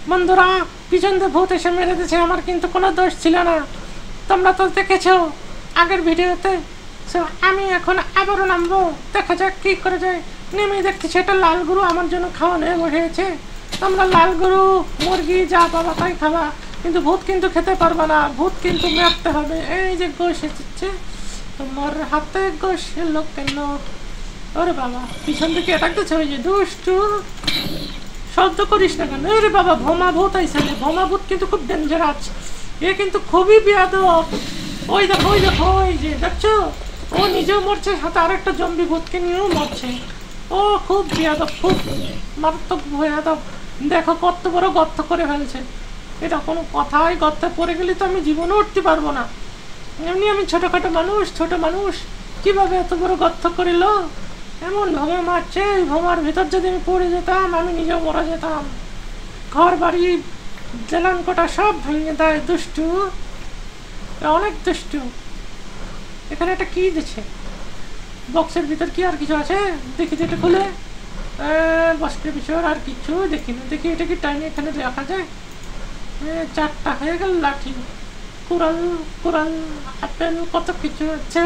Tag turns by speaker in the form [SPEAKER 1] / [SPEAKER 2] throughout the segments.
[SPEAKER 1] বন্ধুরা, পিছন দিয়ে ভূত এসে মেরে দিয়েছে, আমার কিন্তু কোনো দোষ ছিল না। তোমরা তো দেখেছো আগের ভিডিওতে। আমি এখন আবারও নামবো, দেখা যাক কি করে যায়। নেমে দেখছি সেটা লাল গরু আমার জন্য খাওয়া নিয়ে বসেছে। তোমরা লাল গরু মুরগি যা পাবা তাই খাবা, কিন্তু ভূত কিন্তু খেতে পারবে না, ভূত কিন্তু মারতে হবে। এই যে গোশ এসেছে, তোমার হাতে গোশ এলো কেন? ওরে বাবা, পিছন থেকে অ্যাটাক দিচ্ছে, ওই যে দুষ্টু। শব্দ করিস না কেন? রে বাবা, ভোমা ভূত আইসে। ভোমা ভূত কিন্তু খুব ডেঞ্জারাস, এ কিন্তু খুবই বেয়াদব। ওই দেখো, ওই দেখো, ওই যে দেখছো, ও নিজেও মরছে, সাথে আরেকটা জম্বি ভূতকে নিয়েও মরছে। ও খুব বেয়াদব, খুব মারাত্মক বেয়াদব। দেখো কত বড় গর্ত করে ফেলছে। এটা কোনো কথাই? গর্তে পড়ে গেলে তো আমি জীবনে উঠতে পারবো না। এমনি আমি ছোটখাটো মানুষ, ছোট মানুষ, কিভাবে এত বড় গর্ত করিল? এমন ভোমা মারছে, এই ভোমার ভিতর যদি আমি পড়ে যেতাম আমি নিজেও মরে যেতাম। ঘর বাড়ি জেলান কোটা সব ভেঙে দেয় দুষ্টু, অনেক দুষ্টু। এখানে একটা কি দিচ্ছে, বক্সের ভিতর কি আর কিছু আছে? দেখি তো এটা খুলে। বক্সের ভিতর আর কিছু দেখি না। দেখি এটা কি টাইমে এখানে রাখা যায়? 4টা হয়ে গেল। লাঠি, কুড়াল, কুড়াল, আপেল, কত কিছু আছে।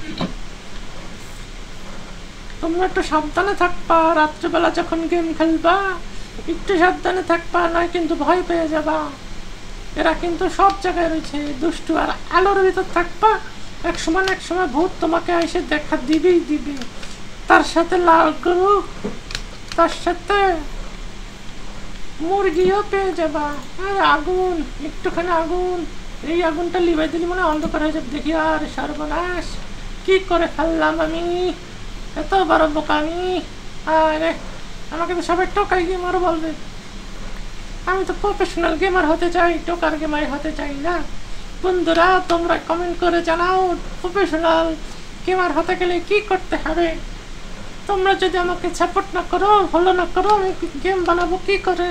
[SPEAKER 1] তোমরা একটু সাবধানে থাকবা, রাত্রেবেলা যখন গেম খেলবা একটু সাবধানে থাকবা, নয় কিন্তু ভয় পেয়ে যাবা। এরা কিন্তু সব জায়গায় রয়েছে দুষ্টু। আর আলোর ভিতর থাকবা, এক সময় ভূত তোমাকে এসে দেখা দিবেই দিবে। তার সাথে লাল গরু, তার সাথে মুরগিও পেয়ে যাবা। আর আগুন, একটুখানি আগুন, এই আগুনটা লিভাই দিলি মনে অন্ধকার হয়ে যাবে। দেখি, আর সর্বনাশ, কি করে ফেললাম আমি, এত বড় বোকা আমি। আরে আমাকে তো সবাই টোকাই গেমার বলবে। আমি তো প্রফেশনাল গেমার হতে চাই, টোকার গেমার হতে চাই না। বন্ধুরা, তোমরা কমেন্ট করে জানাও প্রফেশনাল গেমার হতে গেলে কি করতে হবে। তোমরা যদি আমাকে সাপোর্ট না করো, ফলো না করো, আমি গেম বানাবো কি করে?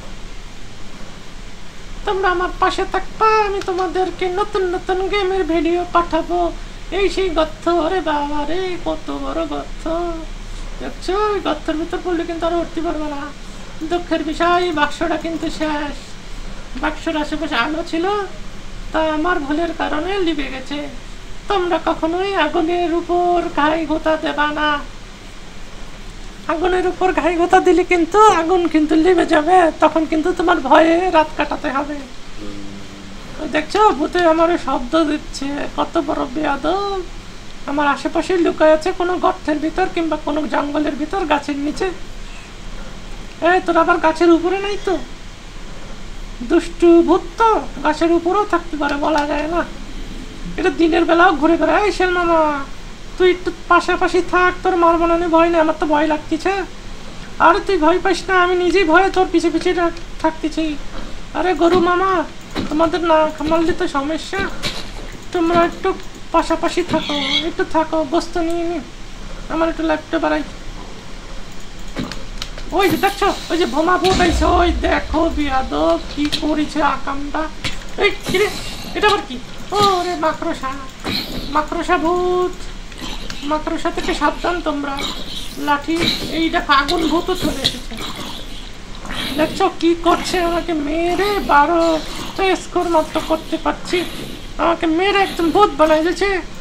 [SPEAKER 1] তোমরা আমার পাশে থাকবা, আমি তোমাদেরকে নতুন নতুন গেমের ভিডিও পাঠাবো। এই সেই গর্ত, রে বাবা রে, কত বড় গর্ত দেখছো। ওই গর্তের ভিতর পড়লে কিন্তু আরো উঠতে পারবো না। দুঃখের বিষয়, বাক্সটা কিন্তু শেষ। বাক্সর আশেপাশে আলো ছিল, তা আমার ভুলের কারণে লিবে গেছে। তোমরা কখনোই আগুনের উপর ঘাই গোতা দেবা না। আগুনের উপর ঘাই গোতা দিলে কিন্তু আগুন কিন্তু লিবে যাবে, তখন কিন্তু তোমার ভয়ে রাত কাটাতে হবে। দেখছো, ভূতে আমার শব্দ দিচ্ছে, কত বড় বেয়াদব। আমার আশেপাশে লুকায় আছে কোনো গর্তের ভিতর কিংবা কোনো জঙ্গলের ভিতর, গাছের নিচে। তোর আবার গাছের উপরে নাই তো? দুষ্টু ভূত তো গাছের উপরেও থাকতে পারে, বলা যায় না। এটা দিনের বেলাও ঘুরে ঘুরে। এই শেল মামা, তুই একটু পাশাপাশি থাক, তোর মার বানানো ভয় নেই, আমার তো ভয় লাগতেছে। আরে তুই ভয় পাইস না, আমি নিজেই ভয়ে তোর পিছে পিছিয়ে থাকতেছি। আরে গরু মামা, তোমাদের না মারলে তো সমস্যা। তোমরা একটু পাশাপাশি থাকো, একটু থাকো, বস্তু নিয়ে নি। আমার একটু ল্যাপটপ বাড়াই। ওই যে দেখছো, ওই যে বোমা ভূত আইছে, ওই দেখো বিয়াদব কি করেছে আকামটা। এই কিরে, এটা আবার কি? ও রে মাকড়সা, মাকড়সা ভূত। মাকড়সা থেকে সাবধান তোমরা। লাঠি, এই দেখো আগুন ভূতও চলে এসেছে। দেখছো কি করছে, আমাকে মেরে 12 স্কোর মাত্র করতে পারছি, আমাকে মেরে একদম ভূত বানাই দিয়েছে।